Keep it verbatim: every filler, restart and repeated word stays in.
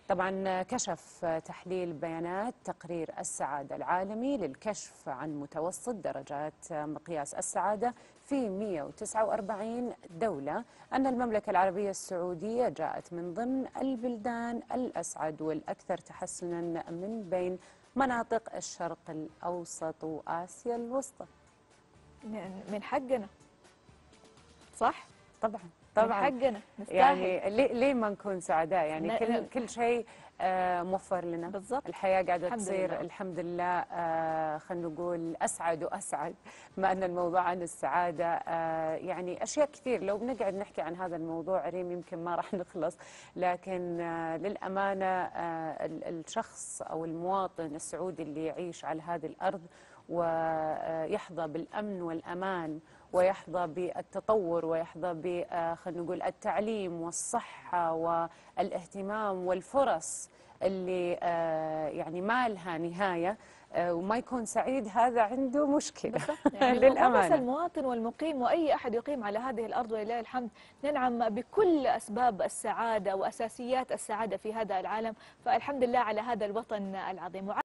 طبعا كشف تحليل بيانات تقرير السعادة العالمي للكشف عن متوسط درجات مقياس السعادة في مئة وتسعة وأربعين دولة أن المملكة العربية السعودية جاءت من ضمن البلدان الأسعد والأكثر تحسنا من بين مناطق الشرق الأوسط وآسيا الوسطى. من حقنا، صح؟ طبعا من طبعا حقنا نستاهل. يعني ليه ليه ما نكون سعداء؟ يعني ن- كل ن- كل شيء آه، موفر لنا بالضبط. الحياة قاعدة الحمد تصير لله. الحمد لله، آه، خلينا نقول أسعد وأسعد. ما أن الموضوع عن السعادة آه، يعني أشياء كثير لو بنقعد نحكي عن هذا الموضوع ريم يمكن ما راح نخلص، لكن آه، للأمانة آه، ال- الشخص أو المواطن السعودي اللي يعيش على هذه الأرض ويحظى بالأمن والأمان ويحظى بالتطور ويحظى ب خلينا نقول التعليم والصحة والاهتمام والفرص اللي آه، يعني ما لها نهاية، آه، وما يكون سعيد، هذا عنده مشكلة. بالضبط. يعني مو بس للأمانة المواطن والمقيم وأي أحد يقيم على هذه الأرض ولله الحمد ننعم بكل أسباب السعادة وأساسيات السعادة في هذا العالم، فالحمد لله على هذا الوطن العظيم.